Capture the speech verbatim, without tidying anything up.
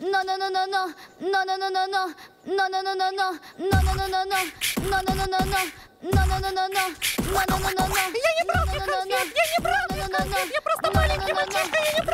Я не брал их, нет, я не брал их, я просто маленький мальчишка, я не брал.